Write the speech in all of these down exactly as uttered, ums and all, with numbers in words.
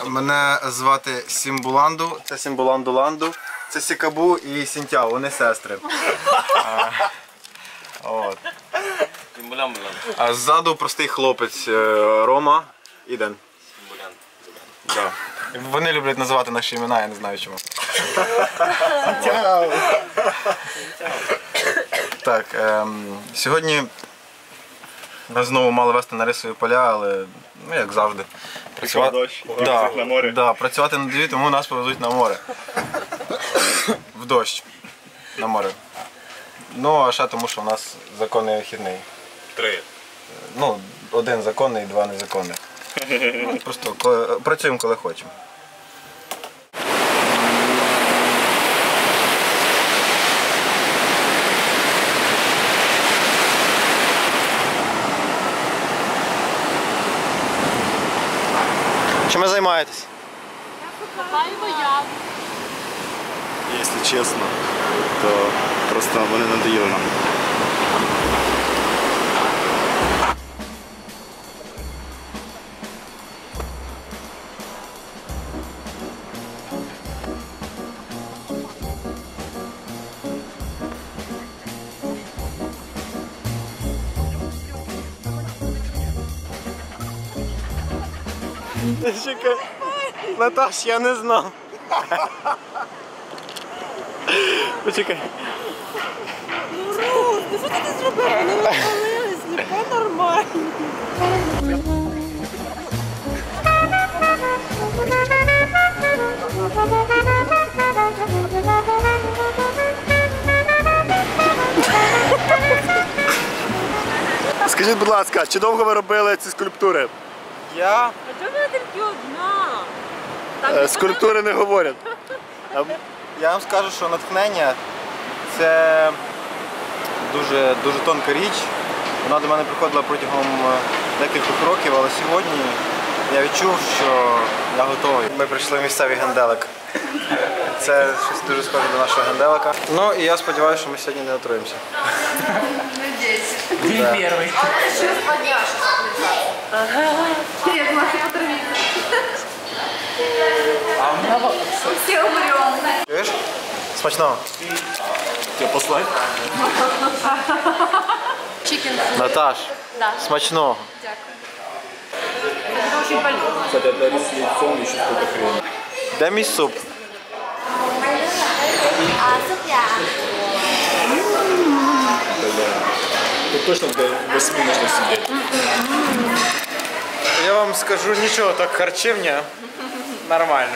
Мене звати Сімбуланду, це Сімбуланду Ланду, це Сікабу і Сінтяо, вони сестри. От. А ззаду простий хлопець Рома і Ден. Да. Вони люблять називати наші імена, я не знаю чому. Так, ем, сьогодні ми знову мали вести на рисові поля, але ну як завжди. Працювати дощ, да, на море. Да, працювати не дають, тому нас повезуть на море. В дощ. На море. Ну, а ще тому, що у нас законний вихідний. Три. Ну, один законний і два незаконних. Ну, просто коли, працюємо, коли хочемо. Чим ви займаєтесь? Якщо чесно, то просто вони надоїли нам. Чекай, Наташ, я не знав. Почекай. Ну, Рус, ти що ти зробив? Вони розпалились, не по-нормально. Скажіть, будь ласка, чи довго ви робили ці скульптури? Я? А чого вона тільки одна? Там Е, Скульптури не говорять. Я вам скажу, що натхнення це дуже, дуже тонка річ. Вона до мене приходила протягом декількох років, але сьогодні я відчув, що я готовий. Ми прийшли в місцевий генделик. Це щось дуже схоже до нашого генделика. Ну і я сподіваюся, що ми сьогодні не отруємося. День первый. Я думала, ти потравиться. А у меня вот... Всі умремо. Чуєш? Смачного. Тебе послать? Чикен. Наташ, Да. смачного. Дякую. Це дуже болить. Кстати, это рис с яйцом еще сколько хрена. Де мій суп? А суп я. Тут точно до восьми нужно сидеть. Я вам скажу нічого, так харчевня нормально.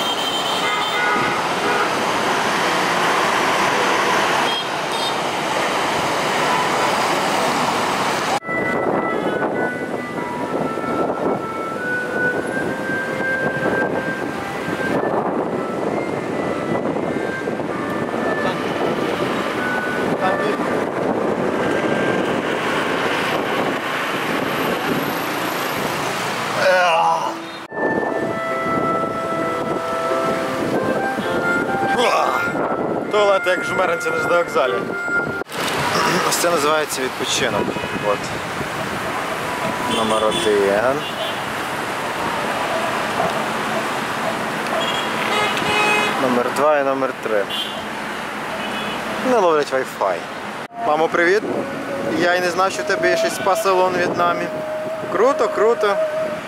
Туалет як жмеренці на ждовокзалі. Ось це називається відпочинок. От. Номер один. Номер два і номер три. Не ловлять Wi-Fi. Мамо, привіт. Я й не знав, що в тебе є ще спа-салон в В'єтнамі. Круто, круто.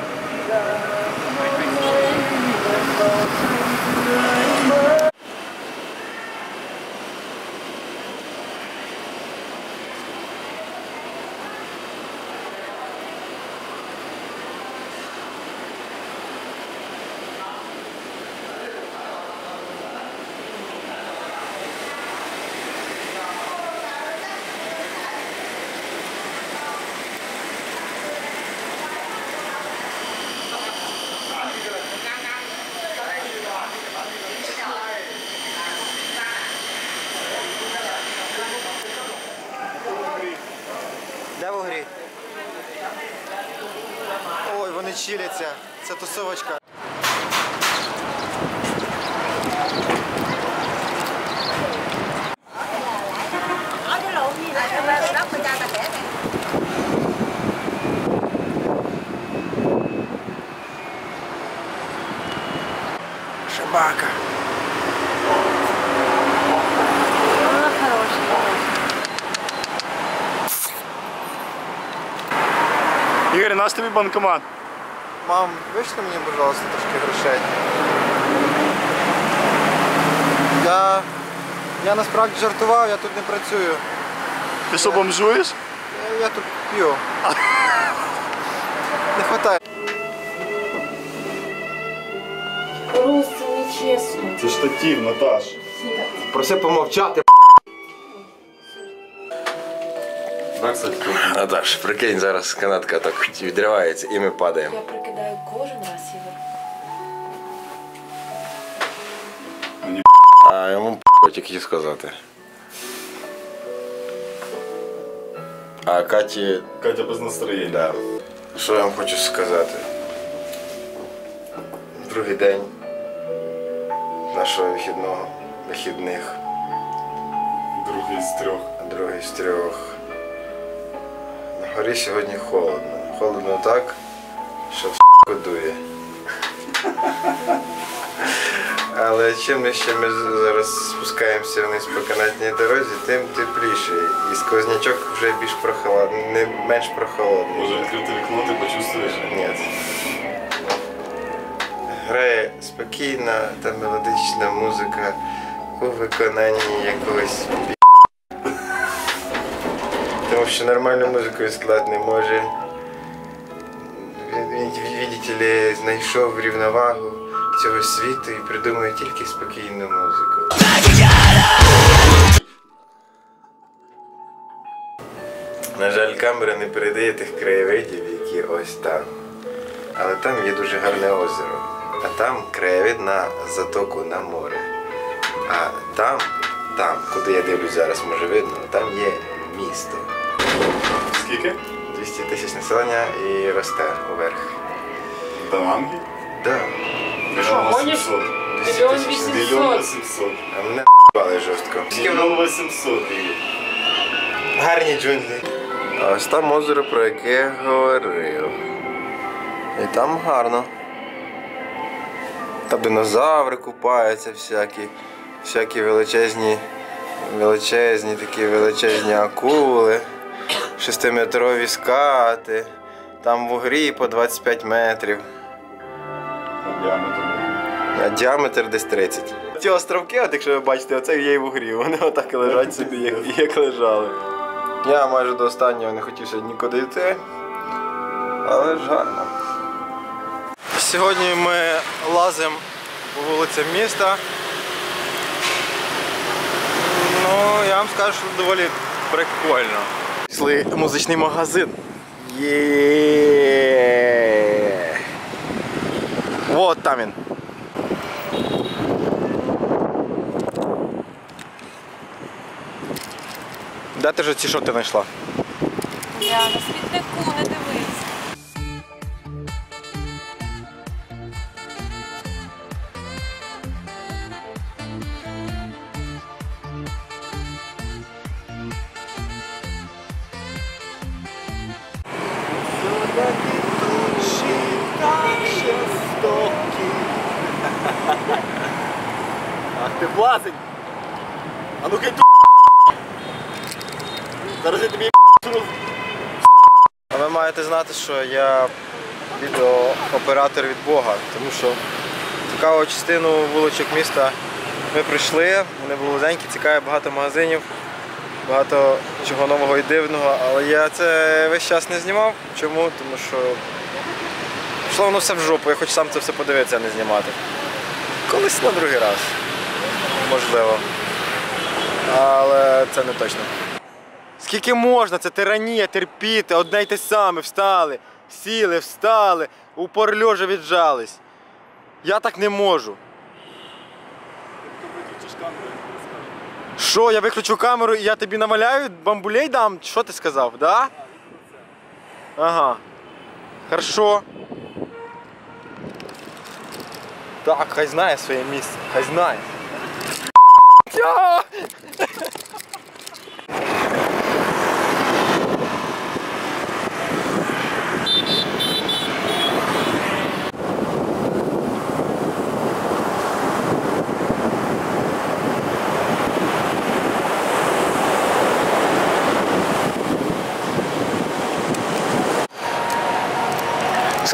Де в Угрі? Ой, вони чиляться. Це тусовочка. Собака. Вона хороша. Ігор, наш тобі банкомат. Мам, вийшли мені, пожалуйста, трошки грошей. Я... Я насправді жартував, я тут не працюю. Ти що, бомжуєш? Я, я тут п'ю. Не хватає. Рус, це нечесно. Це штатив, Наташ. Проси помовчати. Да, кстати, Наташ, прикинь, зараз канатка так відривається і ми падаємо. Я прикидаю кожен раз, Ігор. А йому п***, тільки хотів сказати. А Каті, Катя без настроєння. да. Що я вам хочу сказати? Другий день нашого вихідного, вихідних, Другий з трьох. другий з трьох. На горі сьогодні холодно. Холодно так, що в***ку дує. Але чим ми ще ми зараз спускаємося вниз по канатній дорозі, тим тепліше. І сквознячок вже більш прохолодний, не менш прохолодний. Може відкрити вікно, ти почувствуєш? Ні. Грає спокійна та мелодична музика у виконанні якогось бі***. Тому що нормальну музику склад не може. Він, він, видите ли, знайшов рівновагу цього світу і придумує тільки спокійну музику. На жаль, камера не передає тих краєвидів, які ось там. Але там є дуже гарне озеро. А там краєвид на затоку на море. А там, там, куди я дивлюсь зараз, може видно, там є місто. Скільки? двісті тисяч населення і росте уверх. Даванги? Да. Мільйон гониш? вісімсот. Мільйон Мільйон вісімсот. вісімсот. А мене бали жорстко. Мільйон вісімсот. Гарні джунглі. А ось там озеро, про яке я говорив. І там гарно. Там динозаври купаються всякі, всякі величезні, величезні такі величезні акули, шестиметрові скати, там вугрі по двадцять п'ять метрів, Діаметр. а діаметр десь тридцять. Ці островки, от якщо ви бачите, оце є і вугрі, вони отак і лежать собі, як, як лежали. Я майже до останнього не хотів сьогодні нікуди йти, але ж гарно. Сьогодні ми лазимо по вулицям міста. Ну, я вам скажу, що доволі прикольно. Пішли в музичний магазин. Є. Вот там він. Де ти ж ці шорти знайшла? Я на світнику не дивись. Ах ти блазень! А ну-ка ту. Зараз я тобі суну. А ви маєте знати, що я відеооператор від Бога, тому що цікаву частину вуличок міста ми прийшли, вони були великі, цікаві, багато магазинів, багато чого нового і дивного, але я це весь час не знімав. Чому? Тому що пішло воно все в жопу, я хочу сам це все подивитися, а не знімати. Колись на другий раз. Можливо. Але це не точно. Скільки можна? Це тиранія, терпіти, одне й те саме, встали, сіли, встали, упор льожа віджались. Я так не можу. Що, я виключу камеру і я тобі наваляю, бамбулей дам? Що ти сказав, да? Ага. Хорошо. Так, хай знає своє місце, хай знає.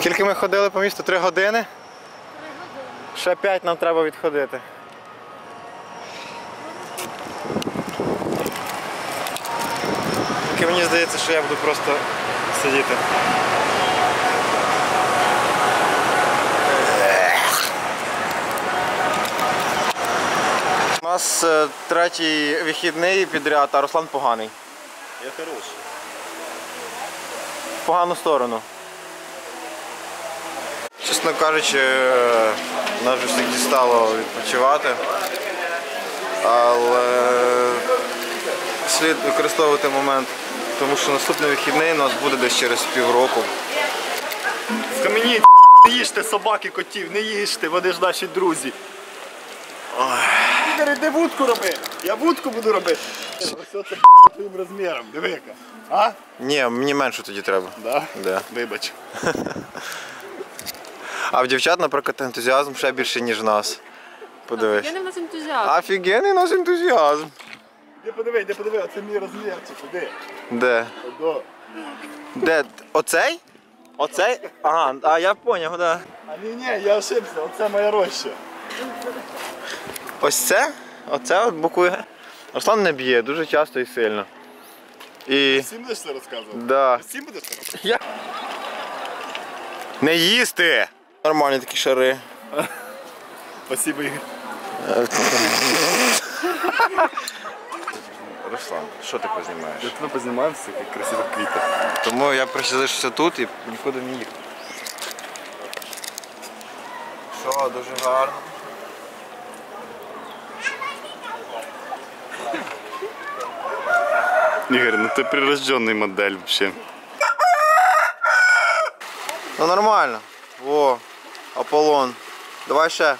Скільки ми ходили по місту? Три години? Ще п'ять нам треба відходити. Поки мені здається, що я буду просто сидіти. У нас е, третій вихідний підряд, а Руслан поганий. Я хороший. В погану сторону. Чесно кажучи, е, нас вже всіх дістало відпочивати, але слід використовувати момент, тому що наступний вихідний у нас буде десь через півроку. Скам'яніть, не їжте собаки, котів, не їжте, вони ж наші друзі. Ігор, іди вудку роби, я вудку буду робити. Ось це твоїм розміром, диви яка. А? Ні, мені менше тоді треба. Да? Да. Вибач. А в дівчат, наприклад, ентузіазм ще більше, ніж в нас. Подивись. Я не в нас ентузіазм. Офігенний у нас ентузіазм. Іди подиви, іди подиви, оце мій розмірчик, іди. Де? Одо. Де? Оцей? Оцей? Ага, а я поняв, да. А ні, ні, я ошибся, оце моя роща. Ось це? Оце от бокує. Руслан не б'є дуже часто і сильно. І... Всім будеш це розказувати? Да. Всім будеш це розказувати? Я... Не їсти! Нормальні такі шари. Спасибо, Ігор. Руслан, що ти познімаєш? Я тебе познімаю в таких красивих квітах. Тому я присілишся тут і нікуди не їхав. Що, дуже гарно. Ігор, ну ти прирожденний модель взагалі. Ну нормально. Во, Аполлон. Давай ще.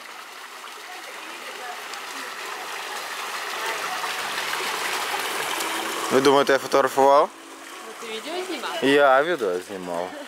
Ви думаєте, я фотографував? Ти відео знімав? Я відео знімав.